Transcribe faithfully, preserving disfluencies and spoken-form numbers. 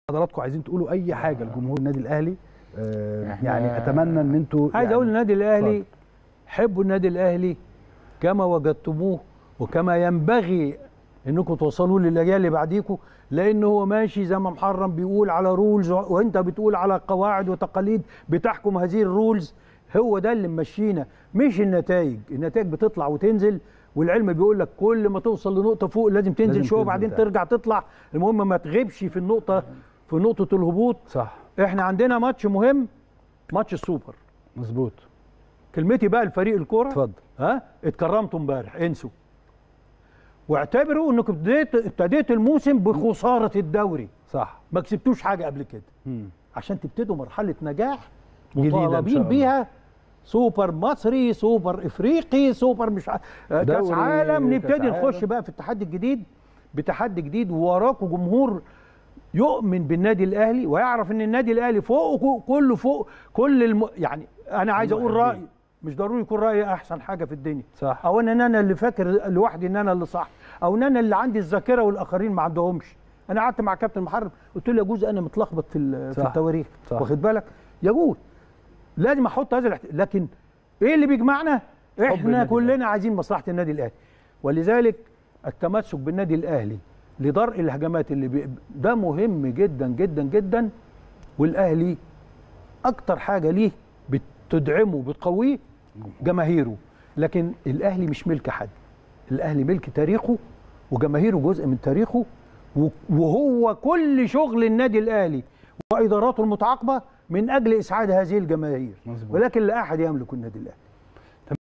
حضراتكم عايزين تقولوا اي حاجه لجمهور النادي الاهلي، آه يعني اتمنى ان انتوا عايز يعني اقول للنادي الاهلي حبوا النادي الاهلي كما وجدتموه وكما ينبغي انكم توصلوا للاجيال اللي بعديكم، لان هو ماشي زي ما محرم بيقول على رولز وانت بتقول على قواعد وتقاليد بتحكم هذه الرولز. هو ده اللي ممشينا مش النتائج. النتائج بتطلع وتنزل، والعلم بيقول لك كل ما توصل لنقطه فوق لازم تنزل لازم شويه تنزل وبعدين تاني. ترجع تطلع. المهم ما تغيبش في النقطه في نقطه الهبوط. صح. احنا عندنا ماتش مهم، ماتش السوبر. مظبوط. كلمتي بقى لفريق الكوره، اتفضل. ها اتكرمتوا امبارح، انسوا واعتبروا انكم ابتديت ابتديت الموسم بخساره الدوري. صح. ما كسبتوش حاجه قبل كده. مم. عشان تبتدوا مرحله نجاح جديدة إن شاء مطالبين الله. بيها. سوبر مصري، سوبر افريقي، سوبر مش ع... كاس دوري، عالم. كأس نبتدي عالم. نخش بقى في التحدي الجديد بتحدي جديد، ووراكوا جمهور يؤمن بالنادي الاهلي ويعرف ان النادي الاهلي فوق كله، فوق كل الم... يعني انا عايز اقول رايي، مش ضروري يكون رايي احسن حاجه في الدنيا، صح. او ان انا اللي فاكر لوحدي ان انا اللي صح، او ان انا اللي عندي الذاكره والاخرين ما عندهمش. انا قعدت مع كابتن محرم قلت له يجوز انا متلخبط في في التواريخ، واخد بالك؟ يجوز لازم احط هذا الاحت... لكن ايه اللي بيجمعنا؟ احنا كلنا عايزين مصلحه النادي الاهلي، ولذلك التمسك بالنادي الاهلي لدرء الهجمات اللي بي... ده مهم جدا جدا جدا. والاهلي اكتر حاجه ليه بتدعمه بتقويه جماهيره، لكن الاهلي مش ملك حد. الاهلي ملك تاريخه وجماهيره جزء من تاريخه، وهو كل شغل النادي الاهلي واداراته المتعاقبه من اجل اسعاد هذه الجماهير. مزبوط. ولكن لا احد يملك النادي الاهلي.